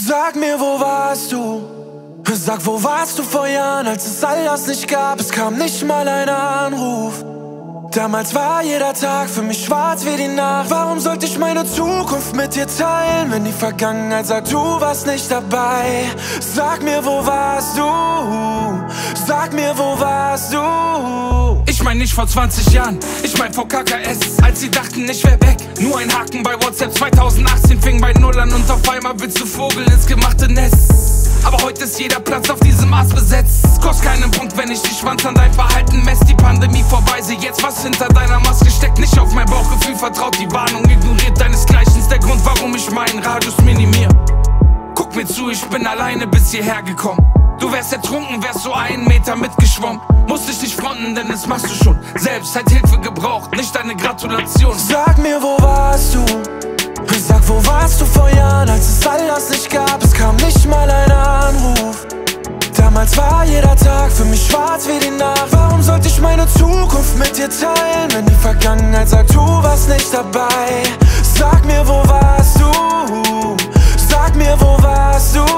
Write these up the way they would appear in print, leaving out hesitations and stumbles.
Sag mir, wo warst du? Sag, wo warst du vor Jahren, als es all das nicht gab? Es kam nicht mal ein Anruf. Damals war jeder Tag für mich schwarz wie die Nacht. Warum sollte ich meine Zukunft mit dir teilen, wenn die Vergangenheit sagt, du warst nicht dabei? Sag mir, wo warst du? Sag mir, wo warst du? Ich mein nicht vor 20 Jahren, ich mein vor KKS. Als sie dachten, ich wär weg, nur ein Haken bei WhatsApp. 2018 fing bei Null an und auf einmal willst du Vogel ins gemachte Nest. Aber heute ist jeder Platz auf diesem Ast besetzt. Kostet keinen Punkt, wenn ich die Schwanz an dein Verhalten mess. Die Pandemie vorbei, sieh jetzt, was hinter deiner Maske steckt. Nicht auf mein Bauchgefühl vertraut, die Warnung ignoriert deinesgleichen. Ist der Grund, warum ich meinen Radius minimiere. Guck mir zu, ich bin alleine bis hierher gekommen. Du wärst ertrunken, wärst so 1 Meter mitgeschwommen. Musst dich nicht fronten, denn das machst du schon. Selbst hat Hilfe gebraucht, nicht deine Gratulation. Sag mir, wo warst du? Sag, wo warst du vor Jahren, als es all das nicht gab? Es kam nicht mal ein Anruf. Damals war jeder Tag für mich schwarz wie die Nacht. Warum sollte ich meine Zukunft mit dir teilen, wenn die Vergangenheit sagt, du warst nicht dabei? Sag mir, wo warst du? Sag mir, wo warst du?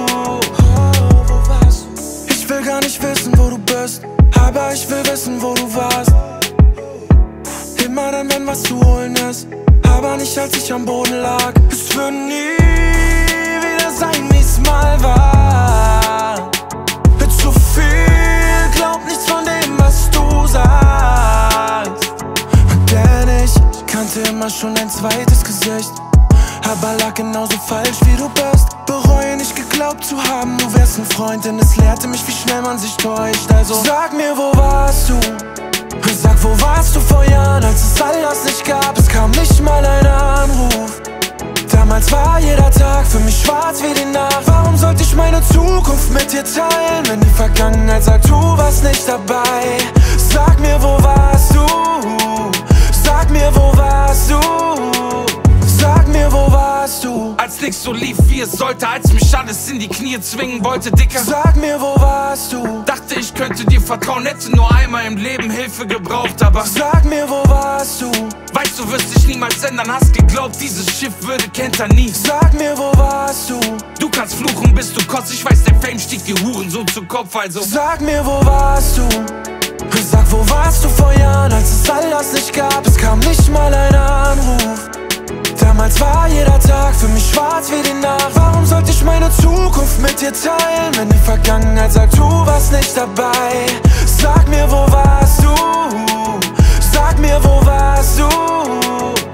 Ich will gar nicht wissen, wo du bist, aber ich will wissen, wo du warst. Immer dann, wenn was zu holen ist, aber nicht als ich am Boden lag. Es wird nie wieder sein, wie's mal war. Zu viel, glaub nichts von dem, was du sagst. Denn ich kannte immer schon ein zweites Gesicht, aber lag genauso falsch wie du bist. Bereue nicht geglaubt zu haben, du wärst ein Freund, denn es lehrte mich, wie schnell man sich täuscht. Also sag mir, wo warst du? Sag, wo warst du vor Jahren, als es all das nicht gab? Es kam nicht mal ein Anruf. Damals war jeder Tag für mich schwarz wie die Nacht. Warum sollte ich meine Zukunft mit dir teilen, wenn die Vergangenheit sagt, du warst nicht dabei? Sag mir, wo warst du? Sag mir, wo warst du? Sag mir, wo warst du? Als nix so lief, wie es sollte, als mich alles in die Knie zwingen wollte, Dicker. Sag mir, wo warst du? Dachte, ich könnte dir vertrauen, hätte nur einmal im Leben Hilfe gebraucht, aber sag mir, wo warst du? Weißt du, wirst dich niemals ändern, hast geglaubt, dieses Schiff würde kentern nie. Sag mir, wo warst du? Du kannst fluchen, bis du kotzt, ich weiß, der Fame stieg dir Hurensohn zu Kopf, also sag mir, wo warst du? Sag, wo warst du vor Jahren, als es all das nicht gab? Es kam nicht mal ein Anruf. Damals war jeder Tag für mich schwarz wie die Nacht. Warum sollte ich meine Zukunft mit dir teilen, wenn die Vergangenheit sagt, du warst nicht dabei? Sag mir, wo warst du? Sag mir, wo warst du?